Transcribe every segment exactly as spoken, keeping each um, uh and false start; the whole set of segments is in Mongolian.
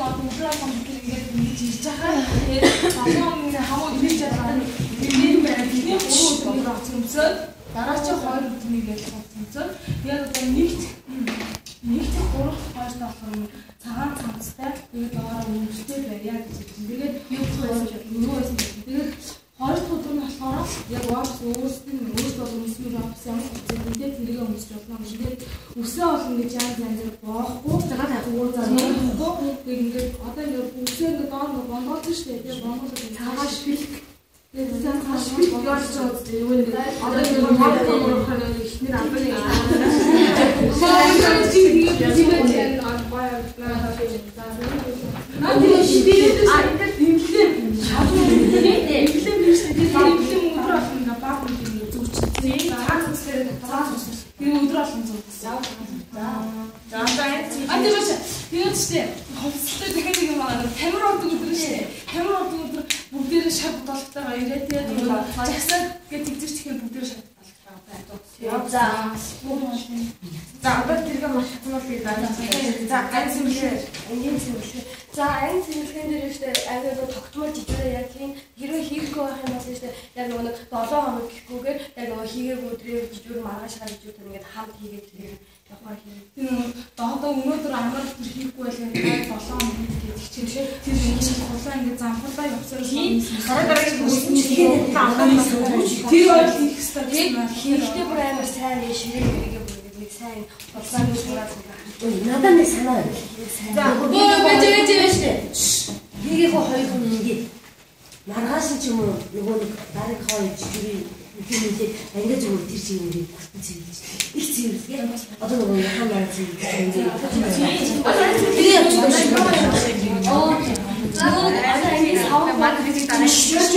өдрөөс ингээд ингэж хийж байгаа. Тэгээд олон хамаа ирж байгаа. Тэгээд байна. Бидний гурван өдрөөр авцсан. Дараагийн хоёр өдрийг яаж авцсан. Яг одоо нэгт нэгт гурав хоёр талхаар цагаан цамцтай тэгээд доороо өнгөтэй байя гэж хэлсэн. Тэгээд юу байсан юу байсан. Тэгээд хоёр дахь өдөр нь болохоор яг оос өөрсдөө нь өөрсдөө хүмүүсийн офис ямар хэвчээ тэргээ өмсч болно. Тэгээд үсээ олон гэж янз янзаар боохгүй. Тэгээд яг өөр зарлахгүй. Тэгээд ингээд одоо ингээд үсээ ингээд доор нь бонгоод шүү дээ. Тэгээд бонгоод цагаан шилэг. Тэгээд цагаан шилэг яаж ч үзтээ юу нэг одоо ингээд бонгоод болохоор ихнэр амбал яа. Тэгээд чи тэгээд яг бая наад шилээд а ингээд имлээ шавуу имлээ имлээ биш тэгээд имлээ өдөр болно баг юм зүгч тийм цааш үсгээр цааш тэр өдөр болно зүгч за за за а тиймээс тэгээд ч ховцтой дахиад нэг юм аа камер ордог өдөр шүү дээ камер ордог өдөр бүгдээрээ шав толготойгоо ирээд тэгээд жагсаад тэгээд тэгзэрч ихээр бүгдээрээ шав толготойгоо байна. За за одоо тэргээ маш хатмал би байна. За ганц юм шиг энгийн юм шиг. За айн цэвэрлэхэн дээр ихтэй айгаа тогтмол жижигрээ яг тийм хэрвээ хийхгүй байх юм бол ихтэй яг нөгөө долоо хоног гэхгүйгээр яг нөгөө хийгээгүй өдрөө жижигэр маргааш гарч ижүүд ингээд хамт хийгээд тэгээд яваа хий. Тэр доодоо өнөөдөр амар тэр хийхгүй байлаа тэгээд долоо хоног гэдэг чинь тэр ингээд хулаа ингээд замхлаа явсаар дараа дараагийн бүсгүй хийгээд тэр бол хийх хэрэгтэй хийхдээ бүр амар сайн ширээ хэрэгээ нэг сайн бодлоо шуураад надад нэг санаа байна. За нөгөө байж байж байж хийгээ хоо хоёр хүн ингээд маргааш ч юм уу нөгөө нэг дараагийн хоёр жижигрийн үгнүүдээ ангиж зүгээр тэр шиг ингээд бүтэн цэвэрлж их цэвэрлэгээ одоо нөгөө яхан дараа цэвэрлж ингээд тэр явж байгаа шүү. Оо за одоо ингээд саваа маргааш дараа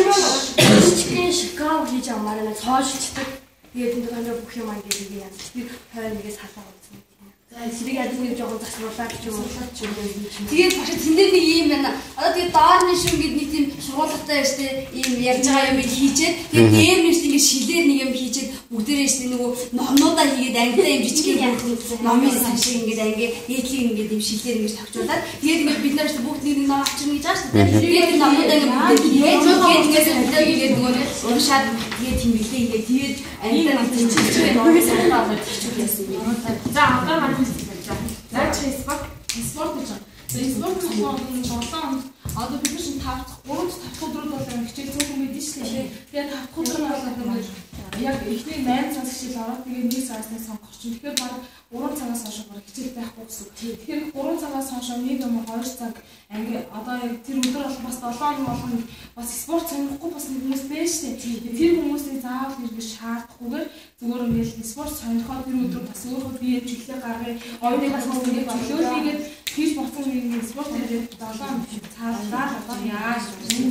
чинь шикав хийж амаар нэг цоошчдаг. Тэгээд энэ дээр бүх юм ингээд ингээд яа. Тэр хойно нэгээс халаа болсон. За сэрэг админ жоохон засварлаад ч юм уу ч юм уу. Тэгээд багш тэндэр нэг юм байна. Одоо тэгээд доорны шүн гэдэг нэг тийм сургуультай штэ ийм ярьж байгаа юм хийчээд тэгээд дээр нь штэ ингээд шилээр нэг юм хийчээд бүгдээрээ штэ нөгөө номнуудаа хийгээд ангидаа юм жижигхэн номын саншиг ингээд анги дээдлийг ингээд юм шилээр ингээд тавьчуулаад тэгээд ингээд бид нар штэ бүгд нэг ном авчирна гэж байгаа штэ. Тэгээд номнуудаа ингээд тэгээд ингээд хадаа ингээд нөгөө уушаад тэгээд тийм билээ ингээд тэгээд ангидаа нэг жижигхэн номын саншиг аваад хийчихсэн юм. За одоо маань Яаж спорт спорт гэж байна. Тэгээд спорт болгоно жолоо одоо бид нар шинэ тавц гурав тавц өдрүүд бол хичээл цөөхөн мэдэн шүү дээ. Тэгээд тавц өдөр болгоод яг эхний найман цаг хичээл ороод тэгээд нэг цагаас сонгох чинь. Тэгэхээр баг гурван цагаас хойш баг хичээл байхгүй гэсэн. Тэгэхээр гурван цагаас хойш нэг юм хоёр цаг анги одоо яг тэр өдөр бол бас долоо хоног болгоно бас спорт сонгохгүй бас нэг хүмүүс байж шүү дээ. Тэр хүмүүсийг заавал хэрэгж шаардахгүйгээр зүгээр ингээд спорт сонирхоод тэр өдөр бас өөрөө бие чиглэлээ гаргая. Оюуныхаас ингээд болиулъя хийж боцсон нэг спорт хийгээд долоо хоног цаалаа яаж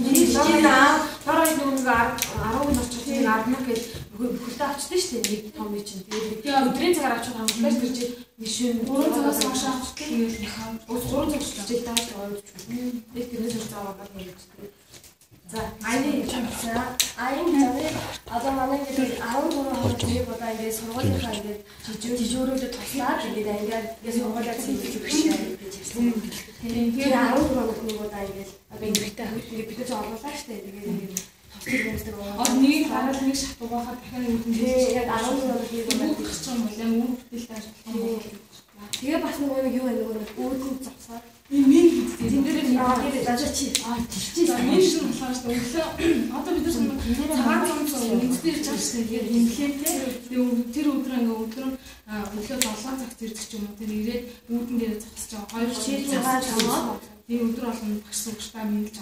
аа дараа нэг нэг арав орчим арнах гэж бүхэлдээ авчдаг шүү дээ. Нэг том чинь тэгээд өдрийн цагаар авчих хангалттай тэр чинь мишэн гурван цагаас хойш авчих тэгээд ус гурван цаг хичээл тааж байгаа юм. Нэг тэрнээс зовоо байна. За аяны чамцаа аян тавыг одоо манай гэдэг арав гурван хоногийн бодоо ингээд сургуулийнхаа ингээд жижигөрөөд туслаад ингээд ингээд ингээд сургуулиар цэвэрлэж өгч байна гэж хэлсэн. Тэгээд арав гурван хоногийн бодоо ингээд одоо ингээд ингээд бид ч орлуулаа штэ. Тэгээд ингээд тослог юмсдаг байгаа. Одоо нэг хараад нэг шат угаахад дахиад нэг юм яг арав гурван хоногийн бодоо гэж юм бол яг үн бүтээлтэй ажиллах юм. Тэгээ бас нэг юу байна нөгөө өөдөн завсаар Миний гэдэг. Тэн дээр нэг ажиж чи. Аа тийч. За энэ шиг болохоор шүү дээ. Одоо бид нар цагаан цамц үнэтэй ирж байгаа шүү дээ. Тэгээд имплемтэй. Тэр өдөр ингээ өдөр нь өглөө долоо цагт ирдэг ч юм уу. Тэр ирээд үүдэн дээр зогсож байгаа. Хоёр чи цагаан цамц. Тэгээ өдөр болгоно багш сургалтаа мэлж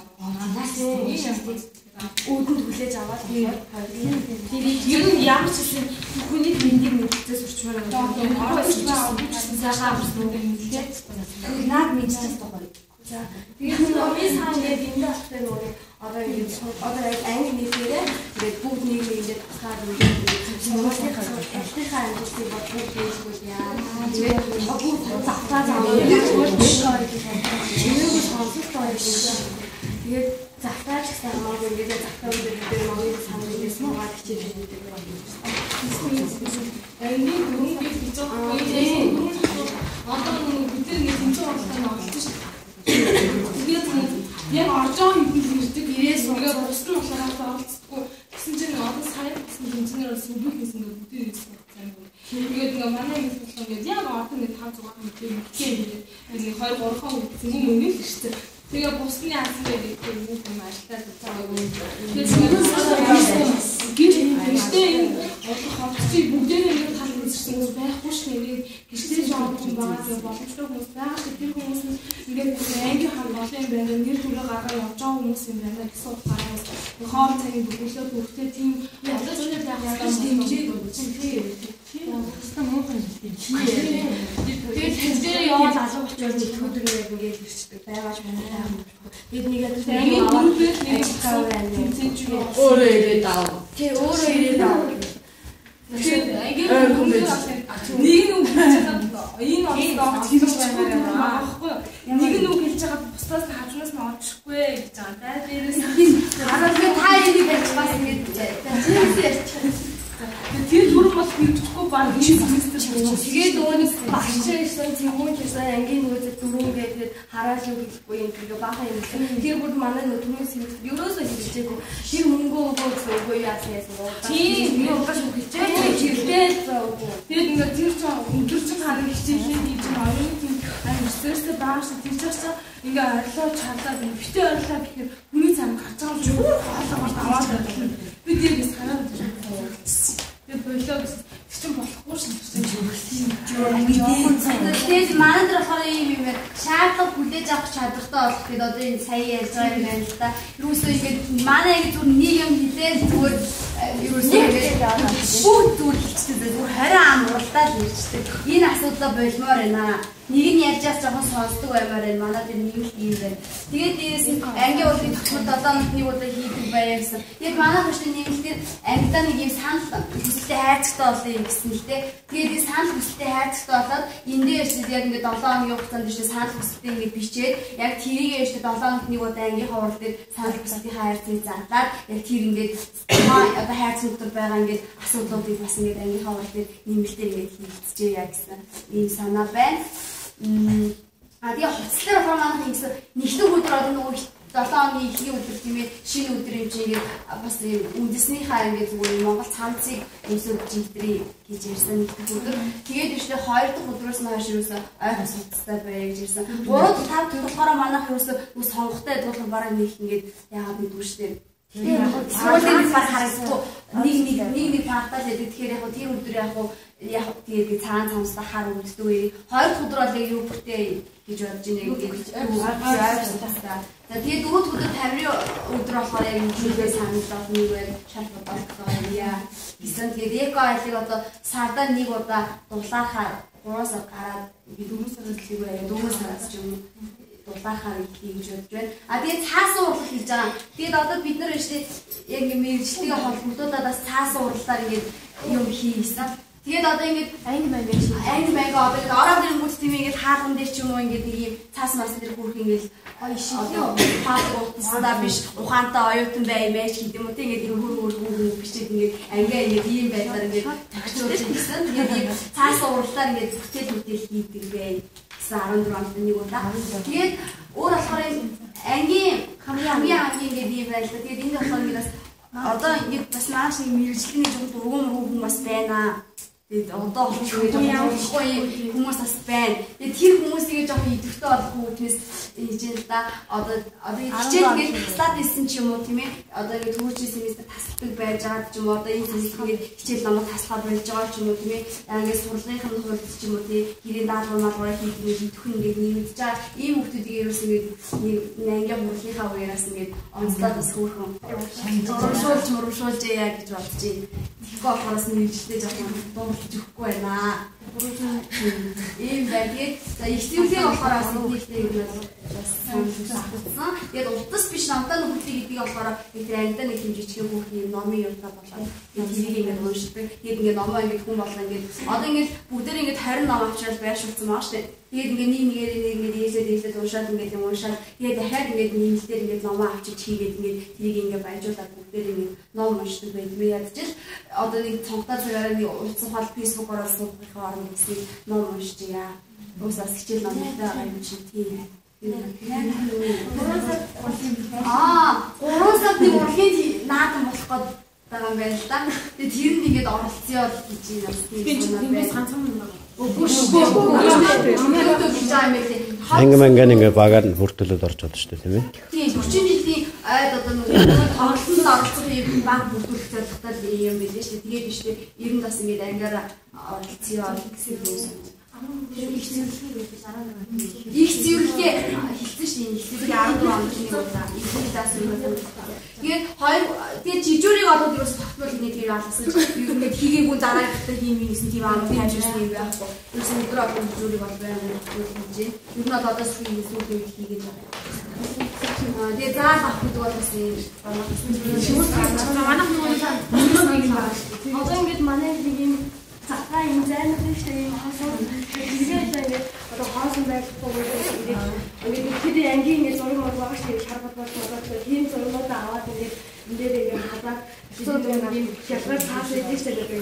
аваа. Өөдөнд хүлээж аваад тэр ер нь ямар ч юм хүний мэндийг мэдчихээс урчмаар байна. Оролцож байгаа юм хэлээ. Наад мэдчихээс тохиолдсон. За тэгээд нөрвийн сан гэдэг юм даа нөгөө одоо ингэ одоо анги нийтээрээ тэгээд бүгд нэг нэг ингэ тусгаад ингээд сургуулийн хавтынхаа ангилтыг бодвол facebook яа. Тэгээд бүгд завтаа заваа. Чимээгүй сонсох тоо юм. Тэгээд завтаа ч гэсэн маа ингээд завтаа үдээр дээр маа санаа нэгээс маагаад хичээж байдаг байна. Энийг дөрөв гэж бичиж байгаа. Одоо бид нэг тэнцүү болтойг олсон шүү дээ. Яг оржоо хийх ирдэг ирээс ингээ бус нь болохоор оролцдоггүй. Гэсэн чинь одоо сайн гэсэн тэмцэнээр бас үгүй хийсэн гэдэг бүгд ирсэн байна. Тэгээд ингээ манай ингэ болох ингээд яг орд нэг тав зугаар мэдээ мэдээ ингээд хоёр гурван хон гэсэн юм үнэ л шүү дээ. Тэгээ бусны асар гэдэг юм юм ажилтаа цаагүй. Тэгээд гэртээ одоо хавцчи бүгдээ нэг тал үзсэн хүмүүс байхгүй ш нэгийг гэртээ жоо юм байгаа тийм боломжтой хүмүүс байгаа ч тэр хүмүүс ингээд анги хам болон юм байна. Нэр төрөө гараа явж байгаа хүмүүс юм байна гэсэн утгаараа хоол цагийн бүхэлдээ бүгдээ тийм одоо ч нэг байх дэмжиж өгсөн тийм. Яста муухан тийм. Тэгээд тэр яваад алга болчихвол нэг өдөр яг ингээд ирчдэг байгаач байна. Бид нэг яг анги бүрээр нэг тэмцэж өөрөө ирээд аа. Тий өөрөө ирээд аа. Тэгээд анги нэг нь үг хэлж байгаа. Энэ онцлог хэлж байгаа байхгүй. Нэг нь үг хэлж байгаа бусдаас хажуунаас нь олчихгүй гэж байгаа. За дээрээс хараад та энийг ярьж бас ингэж ярьж. Тэр түрэн бол хэрэгжихгүй баг чи бизнес тэгээд өөний багш гэсэн тийм гэсэн ангийн нөөцөд түрэн гэдэг хараал юу гэхгүй юм тэгээ баха юм. Тэр бүр манай нөө түрэн сэрэг ерөөсөө хэрэгжээгүй. Тэр мөнгө өгөө зөвгөө яасан яасан. Тийм би угаас хэрэгжээ. Чирдээ зөвгөө. Тэгээд ингээд тэр чинь өдөржин хараа хичээлийн хийж байгаа оюуны тийм амар стресстэй байгаа шүү. Тэр чинь ингээ арилаа чарлаад битээ арилаа гэхээр хүний цаана гарч байгаа юм шүү. Хоолойгоор аваад байна. Би дээрээс хараад байна. Тэгээд болоо гэсэн чинь болохгүй шин гэсэн. Тэгээд манай дээр болохоор ийм юм байна. Шаардлага хүлээж авах чадвартай болох гэдэг одоо энэ сая ярьж байгаа юм байна л да. Юусоо ингэж манай ингэ зүр нэг юм хилээд зүгээр юусоо ингэж яваад бүгд зүгээр хэлчихдэг. Зүгээр харин амралтаа л ярьждаг. Энэ асуудлаа болмоор байна. Нэг нь ярьж байгаа жоохон сонсдог баймаар байна. Манай дээр нэг л юм байна. Тэгээд дээрээс ангийн урлагийн тогтмол долоо нэг удаа хийдэг байя гэсэн. Тэгээд манай хөшний нэмэлтээр ангидаа нэг юм санал хүсэлтэй хайрцагтай болъё гэсэн л дээ. Тэгээд энэ санал хүсэлтэй хайрцагтай болоод энэ дээр ирсэн яг ингээд долоо хоногийн хугацаанд ирсэн санал хүсэлтэй ингээд бичээд яг тэрийг ирсэн долоо хоногт нэг удаа ангийн хавар дээр санал хүсэлтийн хайрцгийг зарлаад яг тэр ингээд одоо хайрц нөхдөр байгаа ингээд асуудлуудыг бас ингээд ангийн хавар дээр нэмэлтээр ингээд хийлцчихье гэсэн ийм санаа байна. А тэгээ хуцлаар болохоор манайх ингэсэн нэгэн өдөр одоо нөгөө долоо хоногийн эхний өдөр тийм ээ шинэ өдөр юм чи ингээд бас үндэснийхаа ингээд зүгээр Монгол цамцыг өмсөж жигдрий гэж ярьсан нэгэн өдөр. Тэгээд ихтэй хоёр дахь өдрөөс нь хойш юусэн ойрхон суцтай байя гэж ярьсан. Гурав дахь тав дахь болохоор манайх юусэн үс сонгохтой дуулах бараг нэг ингээд яагаад нэг дүүштэй. Тэгээд суулын баг харагдсан нэг нэг нэг нэг фактаа л байдаг. Тэгэхээр яг тэр өдөр яг яг тэгээд цаан цамцтай хар үлддэг үе. Хоёр дахь өдөр бол юу бүртээ гэж бодож байна гэж ойлгосон. За тэгээд дөрөв дэх өдөр тамирын өдөр болохоор яг зүйлээ санагдаад нэг байр шалт бодсон яа. Гэсэн тэгээд эко айлыг одоо сарда нэг удаа дулаахаар гурваас гараад дөрөв сараас л байгаад дөрөв сараас ч юм дулаахаар ихлий гэж бодож байна. А тэгээд цаасан урлал хийж байгаа. Тэгээд одоо бид нар өштэй яг мэрэгчлэгээ холбогдуулаад бас цаасан уралдаар ингэж юм хийсэн. Тэгээд одоо ингэж анги банг гэж анги банг одоо ингэ ороод ирэнгүүт тийм ингэж хаалган дээр ч юм уу ингэ нэг юм цаас мас дээр хүрх ингэж гоё шилээ. Фаад утасдаа биш ухаантай оюутан баймаач гэдэг юм уу тийм ингэ хөр хөр хөр бичээд ингэ ангиа ингэ ийм байдлаар ингэ тагчуулж хийсэн. Тэгээд цаас уралдаар ингэ бүтээл бүтээл хийдэг бай. арван дөрөв онд нэг удаа. Тэгээд өөр болохоор ангийн хамгийн хамгийн ангийн гэдэг юм байл та. Тэгээд энд болохоор ингэ бас одоо ингэ бас маш нэг мэрэгжлийн зөв дургуун хүн бас байна. Тэгээд одоо болохгүй явахгүй хүмүүс бас байна. Тэгээд тэр хүмүүсийг жоохон идэвхтэй болох хүнээс хийж л да. Одоо одоо хичээл ингэж таслаад ирсэн ч юм уу тийм ээ. Одоо ингэ төвчийн семестр тасалдаг байж байгаа ч юм уу. Одоо энэ semester ингэ хичээл намайг таслаад болж байгаа ч юм уу тийм ээ. Ингэ сурлагын хувьд ч юм уу тийм хэрэг даалгавар малгавар хийх ингэ идэвх ингэ нэгдэж байгаа. Ийм хүмүүсийг ерөөс ингэ нэг ангийн хурлынхаа үеэс ингэ онцлоод бас хөөрхөн урамшуулж урамшуулж яа гэж бодож байна. Тэгэхгүй болохоос нэгжлээ жоохон дуулж өгөхгүй байна. Ийм байдаг. За ихтгэлээ болохоор бас нэгтэй юм бас сонирхолтой. Тэгээд утас биш намтаа нүхтэй гэдгийг болохоор тэр ангида нэг юм жижиг хүүхний номын юмтай болоод тэрийг ингээд уншдаг. Тэгээд ингээд номоо ингээд хүн болоо ингээд одоо ингээд бүгдээр ингээд харин ном авчраад байршуулсан маа штэ. Тэгээд ингээд нэг нэгээр нэг ингээд ээсэд ээсэд уншаад ингээд юм уншаад тэгээд дахиад ингээд нэмэлтээр ингээд номоо авчиж хийгээд ингээд тэрийг ингээд баяжуулаад бүгдээр ингээд ном уншдаг байдаг. Ядчил одоо нэг цонхтой цагаараа нэг утас ухаал фэйсбүүк ороод суулгахын оронд гэсэн ном уншиж яа. Уусаас хичээл номтой байгаа юм шиг тийм. Аа, гурван сард нэг урлагийн наадам болох гээд байгаа юм байна л да. Тэгээд тэр нь ингээд оролцъё гэж юм. Би тиймээс ганцхан юм байна. Ангаманган ингээ багаар нь хүртэлүүд орж байгаа шүү дээ тийм ээ. Тийм, өвчин жилийн айд одоо нөгөө тоглолтод оролцох юм баг бүрдүүлэх зорилготой юм байлээ шүү дээ. Тэгээд биш үү ерөн бас ингээд ангаараа оролцъё гэсэн юм. Их зөвлөгөө хэлсэн шүү дээ. Их зөвлөгөө арав онд нэг удаа их даас юм байна. Тэгээд хоёр тэгээд жижүүрийг одоо юу ч тогтмол нэг тийм алгасан. Юу нэг хийгээгүй дараа ихтэй хийм юмсэн тийм аа тайвширсан юм байхгүй. Юусэн өдөр одоо жижүүрийг бол байна гэж. Юу нь одоо сүүлийн сүүлийн хийгээд байна. Тэгээд заал авах бол бас юм. Манайх нөгөө одоо ингэж манай нэг юм цагаан юм зайнах хэрэгтэй юм хасаа. Тэгээд ингээд одоо хоосон байхгүй ингээд ингээд хэдий ангийн ингээд зураг мод байгаа шүү дээ шаргал болж байгаа. Тийм зургууд аваад ингээд энэ дээр ингээд хадаад хэдий юм хязгаар цааш идэж байгаа.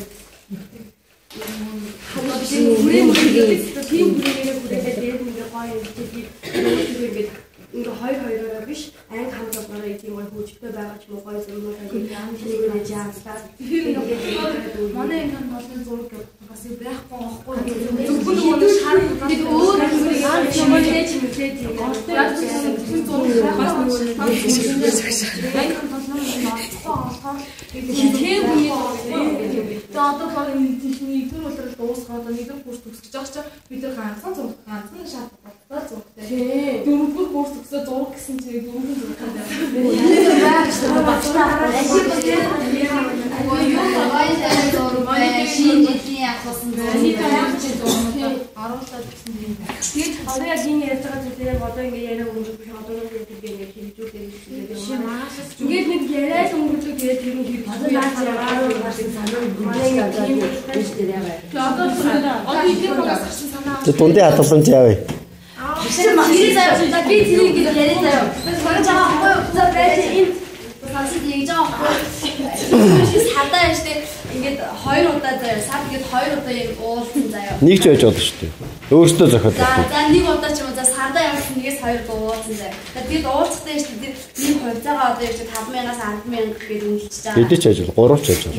Хадаад тийм бүрийн бүрийн тийм бүрийн бүрээ дээр ингээд гоё ингээд ингээ хоёр хоёроо биш анги хамт болоороо ийм гоё хөөжтэй байгаа ч юм уу гоё зургууд ингээд нэг жаастаа тэгэхээр ингээ манай энэ болон зураг бас байхгүй байхгүй зөвхөн нөгөө шар нэг өөр нэг шимэлж мэлж юм яг зөвхөн зураг бас нөгөө анги хамт болоороо ноцтой олохоор тийм үний за одоо баг нэг төр өдөр дуусгаад нэгдүгээр курс төгсөж байгаа ч бид нар ганцхан зураг ганцхан шат болтой зурагтай дөрөвдүгээр курс төгсөө зураг гэсэн чинь дөрөвдүгээр зураг тэгээд одоо яг энэ ярьж байгаа зүйлээ одоо ингээ яриа өнгөрөх биш одоо нэг гэдэг ингээ хэлжүүлэх юм. Ингээд нэг яриад өнгөрөх гэдэг юм хэрэг одоо яаж яа Тунди хатсан яавэ. Ирээ заяа би тэрийг ингэ яриа заяа. Бараг жааахгүй за байж энэ бас ингэж байгаа. Садаа штэ ингээд хоёр удаа заяа. Сад ингээд хоёр удаа яг уулсан заяа. Нэг ч байж болно шүү дээ. Өөртөө зохиол. За за нэг удаа ч юм уу за садаа явсан нэгээс хоёр удаа уулсан заяа. Тэгээд уулзахтай штэ тэр нэг хувьцаагаа одоо яг таван мянгаас арван мянга гээд үнэлчихэж байгаа. Эдэж байж болно. Гурав ч байж болно.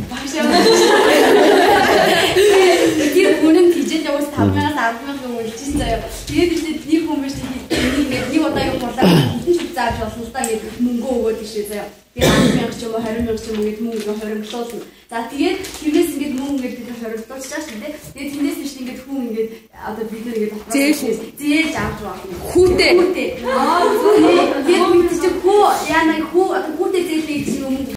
Тэр үнэн тийжэл яваас таван мянгаас арван мянга үнэлчихсэн заяа. Тэгээд нэг хүн биш нэг нэг удаа юм болоо зааж болно л да гэдэг мөнгө өгөөд ишээ заяа. Тэгээд арван мянга ч юм уу харин мянга ч юм уу гэдэг мөнгө хоримтлуулна. За тэгээд тэрнээс ингэж мөнгө ингэж бид хоримтлуулж чааш тийм. Тэгээд тэрнээс биш ингэж хүн ингэж одоо бид нар ингэж зээл зээл авч байна. Хүүтэй. Хүүтэй. Аа тэгээд бид чи хүү яа нэг хүү хүүтэй зээлээ гэсэн юм